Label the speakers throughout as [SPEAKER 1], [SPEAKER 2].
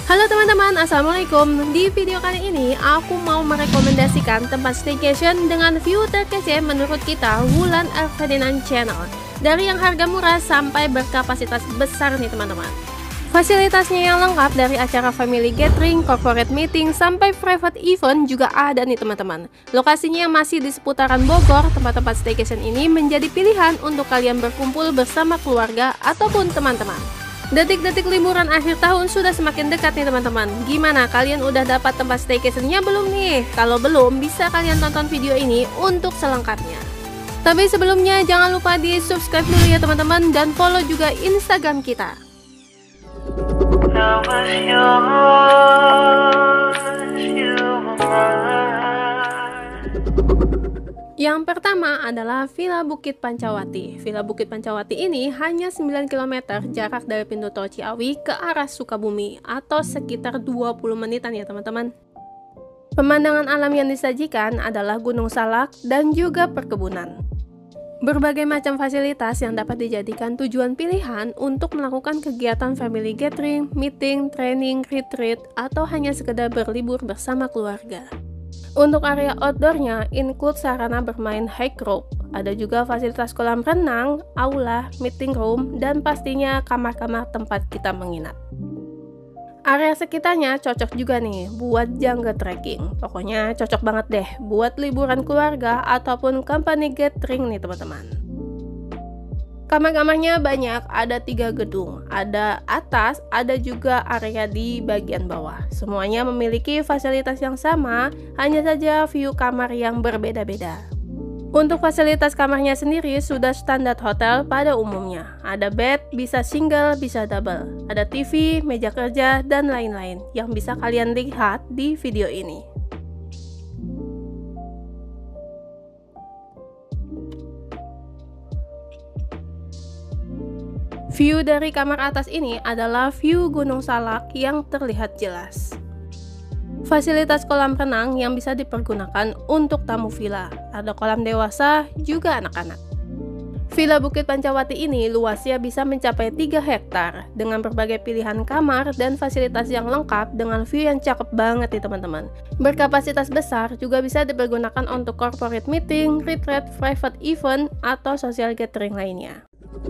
[SPEAKER 1] Halo teman-teman, assalamualaikum. Di video kali ini aku mau merekomendasikan tempat staycation dengan view terkece menurut kita Wulan Air Ferdinand Channel. Dari yang harga murah sampai berkapasitas besar nih teman-teman. Fasilitasnya yang lengkap dari acara family gathering, corporate meeting, sampai private event juga ada nih teman-teman. Lokasinya masih di seputaran Bogor. Tempat-tempat staycation ini menjadi pilihan untuk kalian berkumpul bersama keluarga ataupun teman-teman. Detik-detik liburan akhir tahun sudah semakin dekat nih teman-teman. Gimana, kalian udah dapat tempat staycationnya belum nih? Kalau belum, bisa kalian tonton video ini untuk selengkapnya. Tapi sebelumnya jangan lupa di subscribe dulu ya teman-teman, dan follow juga Instagram kita. Yang pertama adalah Villa Bukit Pancawati. Villa Bukit Pancawati ini hanya 9 km jarak dari pintu tol Ciawi ke arah Sukabumi, atau sekitar 20 menitan ya teman-teman. Pemandangan alam yang disajikan adalah Gunung Salak dan juga perkebunan. Berbagai macam fasilitas yang dapat dijadikan tujuan pilihan untuk melakukan kegiatan family gathering, meeting, training, retreat, atau hanya sekedar berlibur bersama keluarga. Untuk area outdoornya, include sarana bermain hike rope, ada juga fasilitas kolam renang, aula, meeting room, dan pastinya kamar-kamar tempat kita menginap. Area sekitarnya cocok juga nih buat jungle trekking. Pokoknya cocok banget deh buat liburan keluarga ataupun company gathering nih teman-teman. Kamar-kamarnya banyak, ada 3 gedung, ada atas, ada juga area di bagian bawah. Semuanya memiliki fasilitas yang sama, hanya saja view kamar yang berbeda-beda. Untuk fasilitas kamarnya sendiri sudah standar hotel pada umumnya. Ada bed, bisa single, bisa double. Ada TV, meja kerja, dan lain-lain yang bisa kalian lihat di video ini. View dari kamar atas ini adalah view Gunung Salak yang terlihat jelas. Fasilitas kolam renang yang bisa dipergunakan untuk tamu villa. Ada kolam dewasa, juga anak-anak. Villa Bukit Pancawati ini luasnya bisa mencapai 3 hektar dengan berbagai pilihan kamar dan fasilitas yang lengkap dengan view yang cakep banget nih teman-teman. Berkapasitas besar, juga bisa dipergunakan untuk corporate meeting, retreat, private event, atau social gathering lainnya.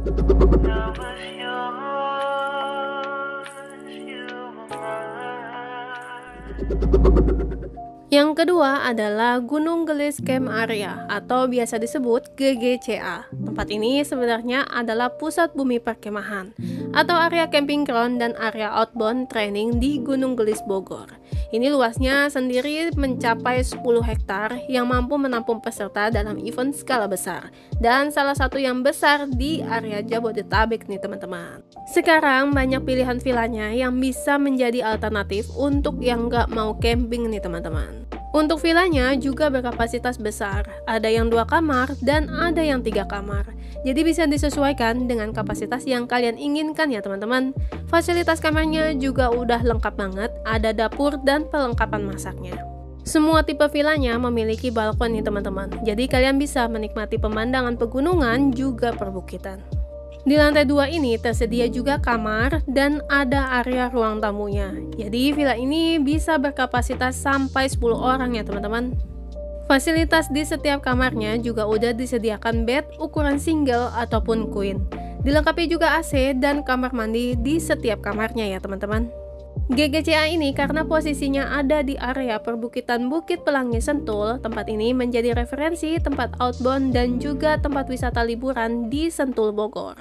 [SPEAKER 1] Yang kedua adalah Gunung Gelis Camp Area atau biasa disebut GGCA. Tempat ini sebenarnya adalah pusat bumi perkemahan atau area camping ground dan area outbound training di Gunung Gelis Bogor. Ini luasnya sendiri mencapai 10 hektar yang mampu menampung peserta dalam event skala besar dan salah satu yang besar di area Jabodetabek nih teman-teman. Sekarang banyak pilihan villanya yang bisa menjadi alternatif untuk yang nggak mau camping nih teman-teman. Untuk villanya juga berkapasitas besar, ada yang 2 kamar dan ada yang 3 kamar. Jadi bisa disesuaikan dengan kapasitas yang kalian inginkan ya teman-teman. Fasilitas kamarnya juga udah lengkap banget, ada dapur dan perlengkapan masaknya. Semua tipe villanya memiliki balkon nih teman-teman. Jadi kalian bisa menikmati pemandangan pegunungan juga perbukitan. Di lantai 2 ini tersedia juga kamar dan ada area ruang tamunya. Jadi villa ini bisa berkapasitas sampai 10 orang ya teman-teman. Fasilitas di setiap kamarnya juga udah disediakan bed ukuran single ataupun queen. Dilengkapi juga AC dan kamar mandi di setiap kamarnya ya teman-teman. GGCA ini karena posisinya ada di area perbukitan Bukit Pelangi Sentul, tempat ini menjadi referensi tempat outbound dan juga tempat wisata liburan di Sentul Bogor.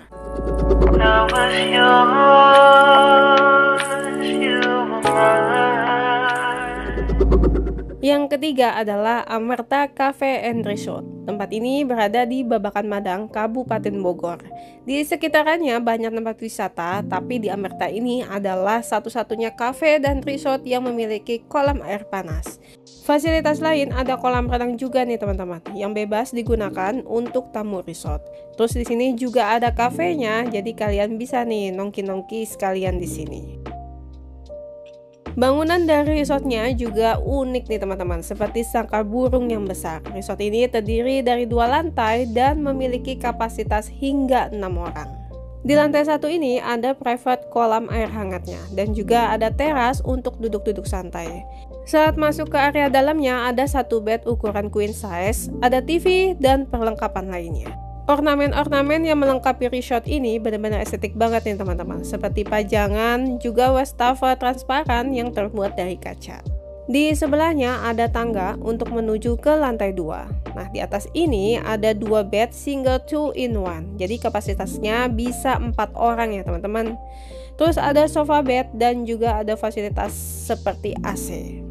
[SPEAKER 1] Yang ketiga adalah Amerta Cafe and Resort. Tempat ini berada di Babakan Madang, Kabupaten Bogor. Di sekitarannya banyak tempat wisata, tapi di Amerta ini adalah satu-satunya cafe dan resort yang memiliki kolam air panas. Fasilitas lain ada kolam renang juga nih teman-teman, yang bebas digunakan untuk tamu resort. Terus di sini juga ada kafenya, jadi kalian bisa nih nongki-nongki sekalian di sini. Bangunan dari resortnya juga unik nih teman-teman, seperti sangkar burung yang besar. Resort ini terdiri dari 2 lantai dan memiliki kapasitas hingga 6 orang. Di lantai satu ini ada private kolam air hangatnya dan juga ada teras untuk duduk-duduk santai. Saat masuk ke area dalamnya ada satu bed ukuran queen size, ada TV dan perlengkapan lainnya. Ornamen-ornamen yang melengkapi resort ini benar-benar estetik banget nih teman-teman, seperti pajangan juga wastafel transparan yang terbuat dari kaca. Di sebelahnya ada tangga untuk menuju ke lantai 2. Nah, di atas ini ada 2 bed single 2 in 1. Jadi kapasitasnya bisa 4 orang ya teman-teman. Terus ada sofa bed dan juga ada fasilitas seperti AC.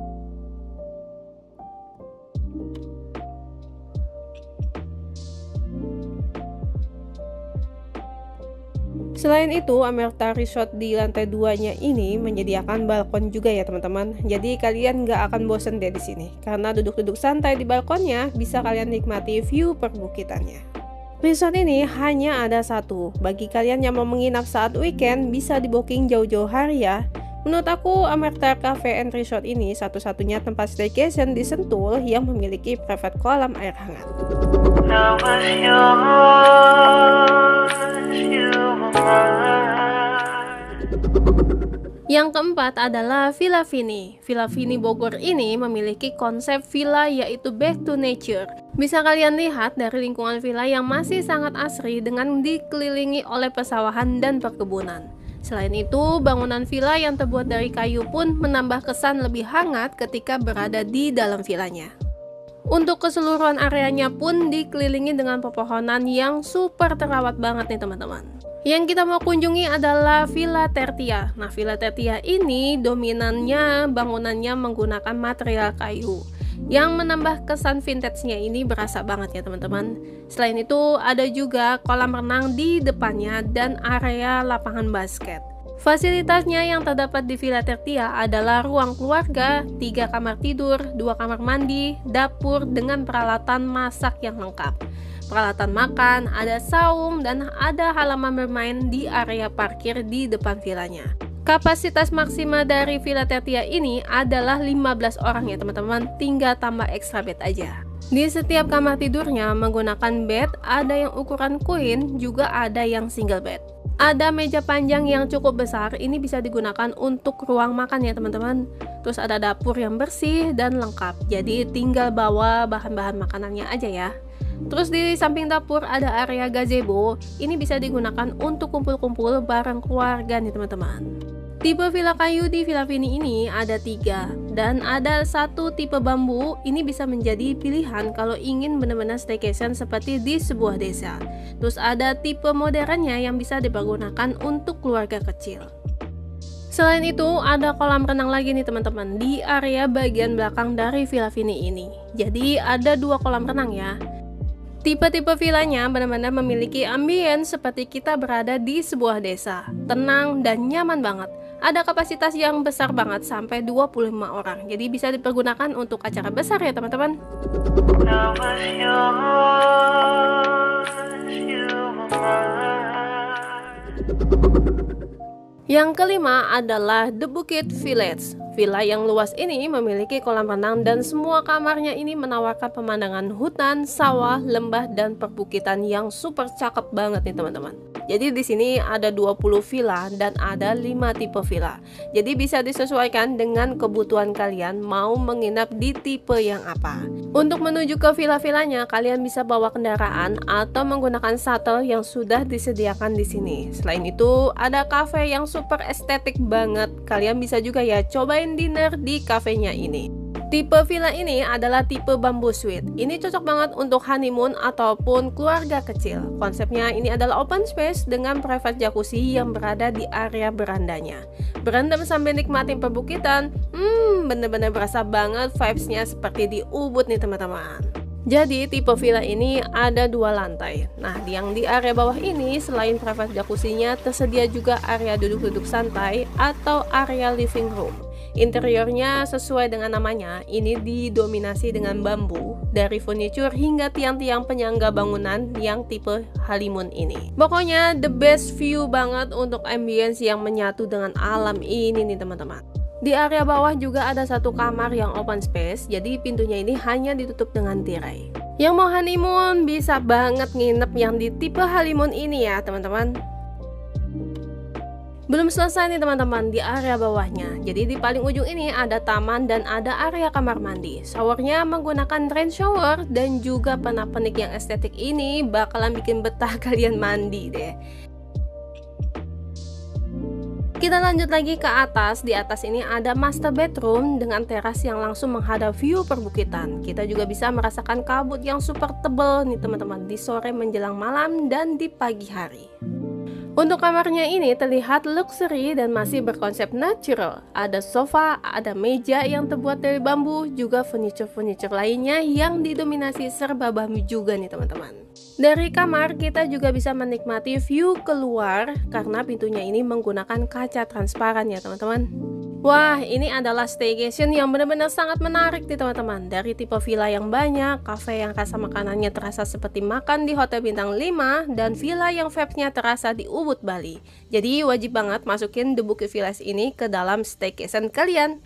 [SPEAKER 1] Selain itu, Amerta Resort di lantai 2-nya ini menyediakan balkon juga ya teman-teman. Jadi kalian nggak akan bosen deh di sini, karena duduk-duduk santai di balkonnya bisa kalian nikmati view perbukitannya. Resort ini hanya ada satu. Bagi kalian yang mau menginap saat weekend, bisa di booking jauh-jauh hari ya. Menurut aku, Amerta Cafe and Resort ini satu-satunya tempat staycation di Sentul yang memiliki private kolam air hangat. Yang keempat adalah Villa Vini. Villa Vini Bogor ini memiliki konsep villa yaitu back to nature. Bisa kalian lihat dari lingkungan villa yang masih sangat asri dengan dikelilingi oleh pesawahan dan perkebunan. Selain itu, bangunan villa yang terbuat dari kayu pun menambah kesan lebih hangat ketika berada di dalam villanya. Untuk keseluruhan areanya pun dikelilingi dengan pepohonan yang super terawat banget nih teman-teman. Yang kita mau kunjungi adalah Villa Tertia. Nah, Villa Tertia ini dominannya bangunannya menggunakan material kayu, yang menambah kesan vintage-nya ini berasa banget ya teman-teman. Selain itu, ada juga kolam renang di depannya dan area lapangan basket. Fasilitasnya yang terdapat di Villa Tertia adalah ruang keluarga, 3 kamar tidur, 2 kamar mandi, dapur dengan peralatan masak yang lengkap, peralatan makan, ada saung, dan ada halaman bermain di area parkir di depan villanya. Kapasitas maksimal dari Villa Tertia ini adalah 15 orang ya teman-teman, tinggal tambah extra bed aja. Di setiap kamar tidurnya menggunakan bed, ada yang ukuran queen, juga ada yang single bed. Ada meja panjang yang cukup besar, ini bisa digunakan untuk ruang makan ya teman-teman. Terus ada dapur yang bersih dan lengkap, jadi tinggal bawa bahan-bahan makanannya aja ya. Terus di samping dapur ada area gazebo, ini bisa digunakan untuk kumpul-kumpul bareng keluarga nih teman-teman. Tipe villa kayu di Villa Vini ini ada 3, dan ada 1 tipe bambu. Ini bisa menjadi pilihan kalau ingin benar-benar staycation seperti di sebuah desa. Terus ada tipe modernnya yang bisa dipergunakan untuk keluarga kecil. Selain itu, ada kolam renang lagi nih teman-teman di area bagian belakang dari Villa Vini ini. Jadi ada 2 kolam renang ya. Tipe-tipe villanya benar-benar memiliki ambience seperti kita berada di sebuah desa. Tenang dan nyaman banget. Ada kapasitas yang besar banget sampai 25 orang. Jadi bisa dipergunakan untuk acara besar ya teman-teman. Yang kelima adalah The Bukit Village. Villa yang luas ini memiliki kolam renang dan semua kamarnya ini menawarkan pemandangan hutan, sawah, lembah, dan perbukitan yang super cakep banget nih teman-teman. Jadi di sini ada 20 villa dan ada 5 tipe villa. Jadi bisa disesuaikan dengan kebutuhan kalian mau menginap di tipe yang apa. Untuk menuju ke villa-villanya, kalian bisa bawa kendaraan atau menggunakan shuttle yang sudah disediakan di sini. Selain itu, ada cafe yang super estetik banget. Kalian bisa juga ya cobain dinner di kafenya ini. Tipe villa ini adalah tipe bamboo suite. Ini cocok banget untuk honeymoon ataupun keluarga kecil. Konsepnya ini adalah open space dengan private jacuzzi yang berada di area berandanya. Berendam sambil nikmatin perbukitan, bener-bener berasa banget vibes-nya seperti di Ubud nih teman-teman. Jadi tipe villa ini ada 2 lantai. Nah, yang di area bawah ini selain private jacuzzi-nya tersedia juga area duduk-duduk santai atau area living room. Interiornya sesuai dengan namanya, ini didominasi dengan bambu, dari furniture hingga tiang-tiang penyangga bangunan yang tipe halimun ini. Pokoknya the best view banget untuk ambience yang menyatu dengan alam ini nih teman-teman. Di area bawah juga ada 1 kamar yang open space, jadi pintunya ini hanya ditutup dengan tirai. Yang mau honeymoon bisa banget nginep yang di tipe halimun ini ya teman-teman. Belum selesai nih teman-teman, di area bawahnya. Jadi di paling ujung ini ada taman dan ada area kamar mandi. Showernya menggunakan rain shower dan juga pernak-pernik yang estetik ini bakalan bikin betah kalian mandi deh. Kita lanjut lagi ke atas. Di atas ini ada master bedroom dengan teras yang langsung menghadap view perbukitan. Kita juga bisa merasakan kabut yang super tebal nih teman-teman di sore menjelang malam dan di pagi hari. Untuk kamarnya ini terlihat luxury dan masih berkonsep natural. Ada sofa, ada meja yang terbuat dari bambu, juga furniture-furniture lainnya yang didominasi serba bambu juga nih teman-teman. Dari kamar kita juga bisa menikmati view keluar karena pintunya ini menggunakan kaca transparan ya teman-teman. Wah, ini adalah staycation yang benar-benar sangat menarik nih teman-teman. Dari tipe villa yang banyak, cafe yang rasa makanannya terasa seperti makan di hotel bintang 5, dan villa yang vibes-nya terasa di Ubud, Bali. Jadi wajib banget masukin The Bukit Villas ini ke dalam staycation kalian.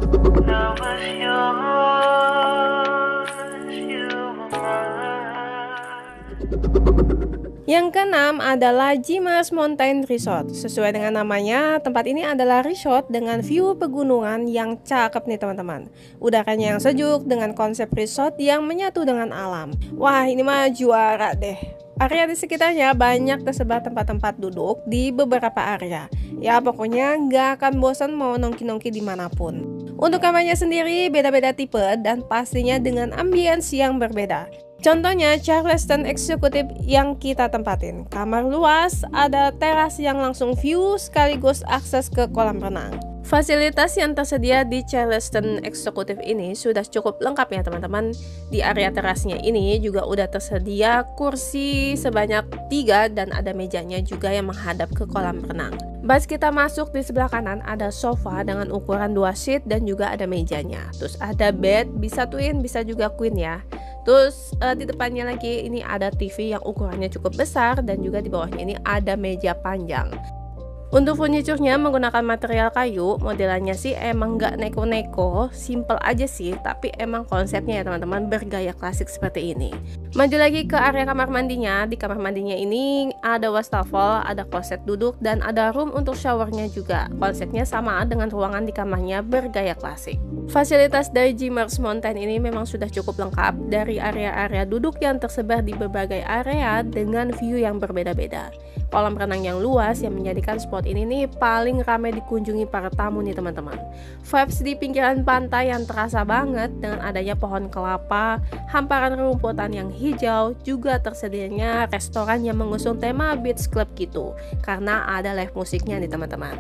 [SPEAKER 1] Yang keenam adalah Jimars Mountain Resort. Sesuai dengan namanya, tempat ini adalah resort dengan view pegunungan yang cakep nih teman-teman. Udaranya yang sejuk dengan konsep resort yang menyatu dengan alam. Wah, ini mah juara deh. Area di sekitarnya banyak tersebar tempat-tempat duduk di beberapa area. Ya pokoknya nggak akan bosan mau nongki-nongki dimanapun. Untuk kamarnya sendiri beda-beda tipe dan pastinya dengan ambience yang berbeda. Contohnya Charleston Executive yang kita tempatin. Kamar luas, ada teras yang langsung view sekaligus akses ke kolam renang. Fasilitas yang tersedia di Charleston Executive ini sudah cukup lengkap ya teman-teman. Di area terasnya ini juga udah tersedia kursi sebanyak 3 dan ada mejanya juga yang menghadap ke kolam renang. Pas kita masuk di sebelah kanan ada sofa dengan ukuran 2 seat dan juga ada mejanya. Terus ada bed, bisa twin, bisa juga queen ya. Terus di depannya lagi ini ada TV yang ukurannya cukup besar dan juga di bawahnya ini ada meja panjang. Untuk furniturnya menggunakan material kayu, modelannya sih emang nggak neko-neko, simple aja sih, tapi emang konsepnya ya teman-teman bergaya klasik seperti ini. Maju lagi ke area kamar mandinya. Di kamar mandinya ini ada wastafel, ada kloset duduk, dan ada room untuk showernya juga. Konsepnya sama dengan ruangan di kamarnya bergaya klasik. Fasilitas dari Jimars Mountain ini memang sudah cukup lengkap dari area-area duduk yang tersebar di berbagai area dengan view yang berbeda-beda. Kolam renang yang luas yang menjadikan spot ini nih paling ramai dikunjungi para tamu nih teman-teman. Vibes di pinggiran pantai yang terasa banget dengan adanya pohon kelapa, hamparan rumputan yang hijau, juga tersedianya restoran yang mengusung tema beach club gitu karena ada live musiknya nih teman-teman.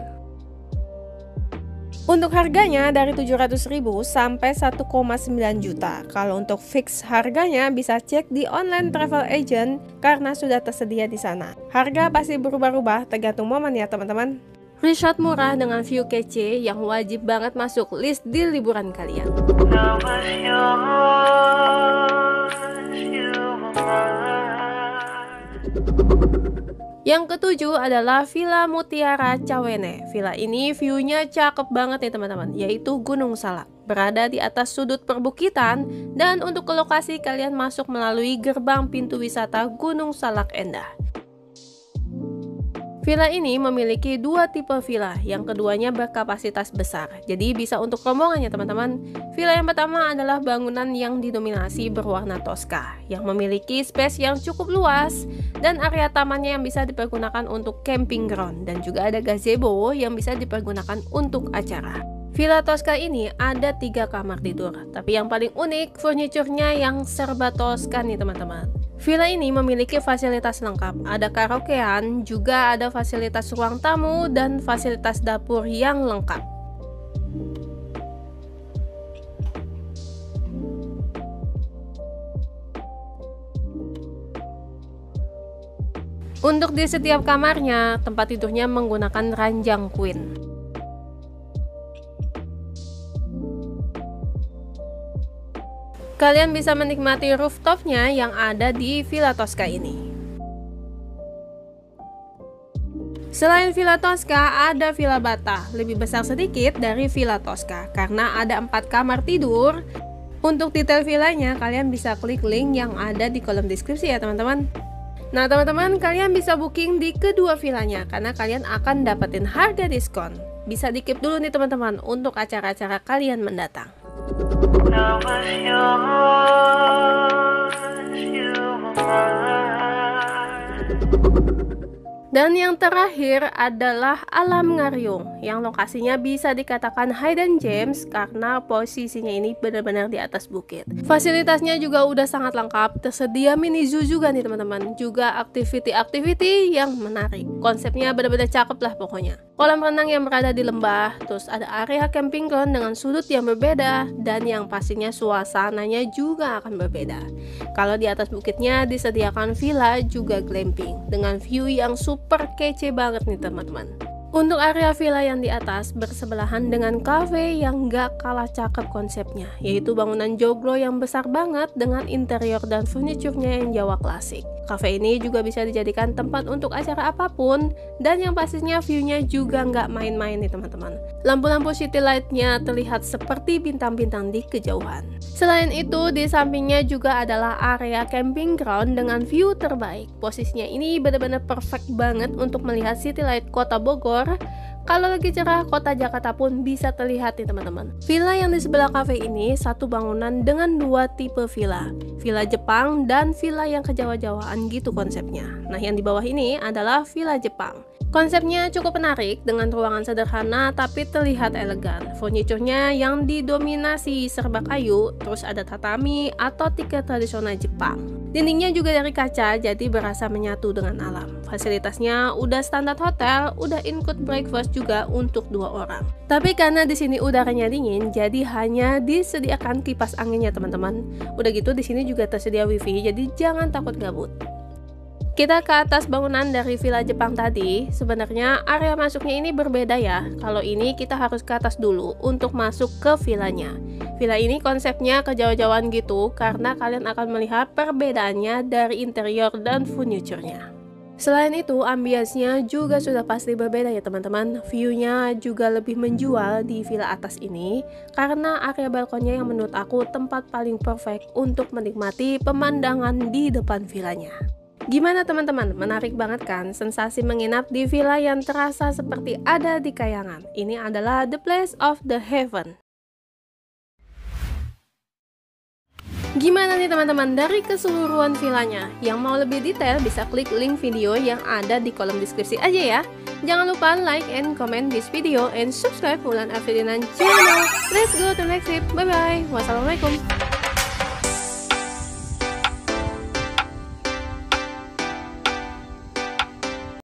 [SPEAKER 1] Untuk harganya dari 700.000 sampai 1,9 juta. Kalau untuk fix harganya bisa cek di online travel agent karena sudah tersedia di sana. Harga pasti berubah-ubah tergantung momen ya teman-teman. Resort murah dengan view kece yang wajib banget masuk list di liburan kalian. Yang ketujuh adalah Villa Mutiara Cawene. Villa ini view-nya cakep banget nih teman-teman, yaitu Gunung Salak. Berada di atas sudut perbukitan dan untuk ke lokasi kalian masuk melalui gerbang pintu wisata Gunung Salak Endah. Villa ini memiliki 2 tipe villa, yang keduanya berkapasitas besar, jadi bisa untuk rombongan ya teman-teman. Villa yang pertama adalah bangunan yang didominasi berwarna Tosca, yang memiliki space yang cukup luas, dan area tamannya yang bisa dipergunakan untuk camping ground, dan juga ada gazebo yang bisa dipergunakan untuk acara. Villa Tosca ini ada 3 kamar tidur, tapi yang paling unik furniturnya yang serba Tosca nih teman-teman. Villa ini memiliki fasilitas lengkap, ada karaokean, juga ada fasilitas ruang tamu dan fasilitas dapur yang lengkap. Untuk di setiap kamarnya, tempat tidurnya menggunakan ranjang queen. Kalian bisa menikmati rooftopnya yang ada di Villa Tosca ini. Selain Villa Tosca, ada Villa Bata, lebih besar sedikit dari Villa Tosca karena ada 4 kamar tidur. Untuk detail villanya, kalian bisa klik link yang ada di kolom deskripsi ya teman-teman. Nah teman-teman, kalian bisa booking di kedua villanya karena kalian akan dapetin harga diskon. Bisa di-keep dulu nih teman-teman untuk acara-acara kalian mendatang. Dan yang terakhir adalah Alam Ngaryung, yang lokasinya bisa dikatakan hidden gems karena posisinya ini benar-benar di atas bukit. Fasilitasnya juga udah sangat lengkap, tersedia mini zoo juga nih teman-teman, juga activity-activity yang menarik. Konsepnya benar-benar cakep lah pokoknya. Kolam renang yang berada di lembah, terus ada area camping ground dengan sudut yang berbeda, dan yang pastinya suasananya juga akan berbeda. Kalau di atas bukitnya disediakan villa juga glamping, dengan view yang super kece banget nih teman-teman. Untuk area villa yang di atas bersebelahan dengan cafe yang gak kalah cakep konsepnya, yaitu bangunan joglo yang besar banget dengan interior dan furniturnya yang Jawa klasik. Cafe ini juga bisa dijadikan tempat untuk acara apapun, dan yang pastinya view-nya juga nggak main-main nih teman-teman. Lampu-lampu city light-nya terlihat seperti bintang-bintang di kejauhan. Selain itu, di sampingnya juga adalah area camping ground dengan view terbaik. Posisinya ini benar-benar perfect banget untuk melihat city light kota Bogor. Kalau lagi cerah, kota Jakarta pun bisa terlihat nih teman-teman. Villa yang di sebelah cafe ini satu bangunan dengan dua tipe villa. Villa Jepang dan villa yang kejawa-jawaan gitu konsepnya. Nah, yang di bawah ini adalah villa Jepang. Konsepnya cukup menarik dengan ruangan sederhana tapi terlihat elegan. Furniturnya yang didominasi serba kayu, terus ada tatami atau tiket tradisional Jepang. Dindingnya juga dari kaca, jadi berasa menyatu dengan alam. Fasilitasnya udah standar hotel, udah include breakfast juga untuk 2 orang. Tapi karena di sini udaranya dingin, jadi hanya disediakan kipas anginnya teman-teman. Udah gitu di sini juga tersedia wifi, jadi jangan takut gabut. Kita ke atas bangunan dari villa Jepang tadi. Sebenarnya area masuknya ini berbeda ya. Kalau ini kita harus ke atas dulu untuk masuk ke villanya. Villa ini konsepnya kejawa-jawaan gitu karena kalian akan melihat perbedaannya dari interior dan furniturnya. Selain itu, ambience-nya juga sudah pasti berbeda ya teman-teman. View-nya juga lebih menjual di villa atas ini karena area balkonnya yang menurut aku tempat paling perfect untuk menikmati pemandangan di depan villanya. Gimana teman-teman? Menarik banget kan? Sensasi menginap di villa yang terasa seperti ada di kayangan. Ini adalah the place of the heaven. Gimana nih teman-teman dari keseluruhan villanya? Yang mau lebih detail bisa klik link video yang ada di kolom deskripsi aja ya. Jangan lupa like and comment this video and subscribe Wulan Afridinan channel. Let's go to next tip. Bye bye. Wassalamualaikum.